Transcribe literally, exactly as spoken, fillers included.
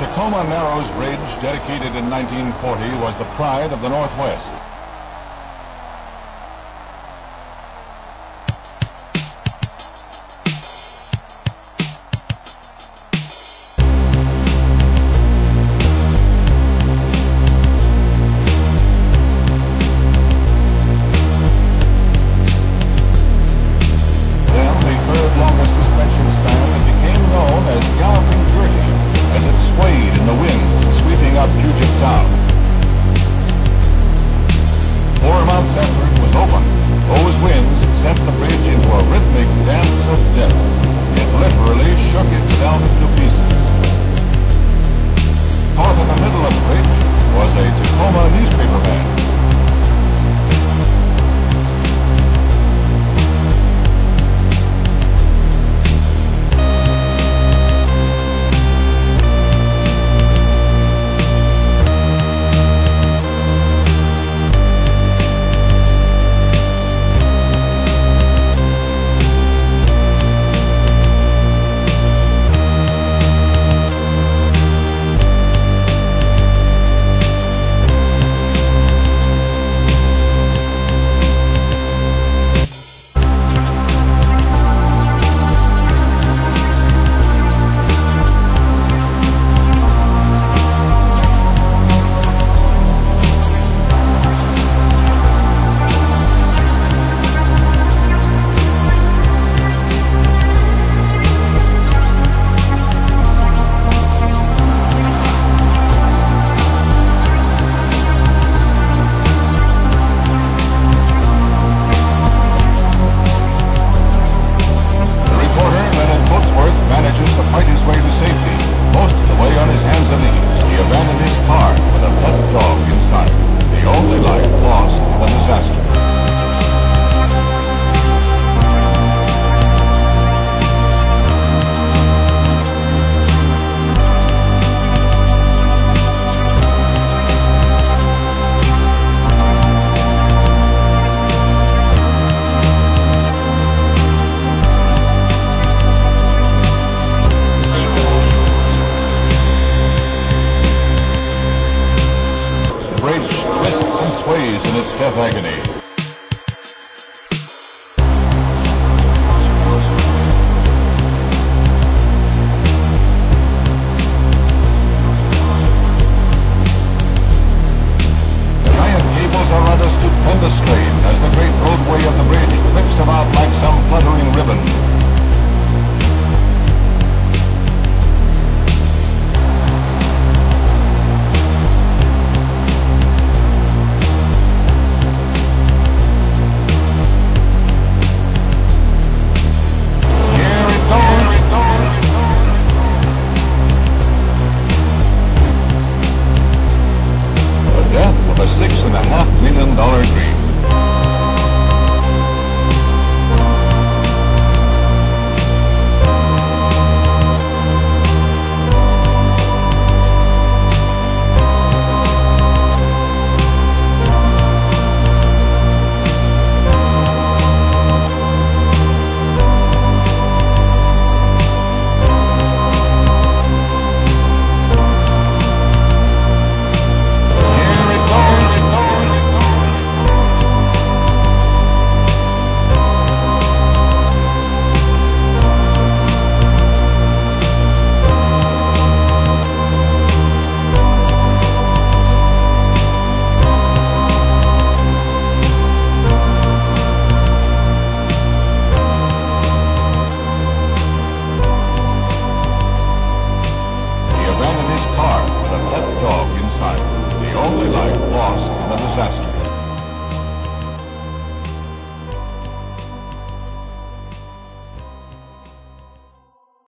Tacoma Narrows Bridge, dedicated in nineteen forty, was the pride of the Northwest. Then the third longest suspension span became known as Gallopin Gertie, as it swayed in the winds sweeping up Puget Sound. Four months after it was opened, those winds sent the bridge into a rhythmic dance of death. It literally shook itself to pieces. Caught in the middle of the bridge was a Tacoma newspaper man. Bridge twists and sways in its death agony.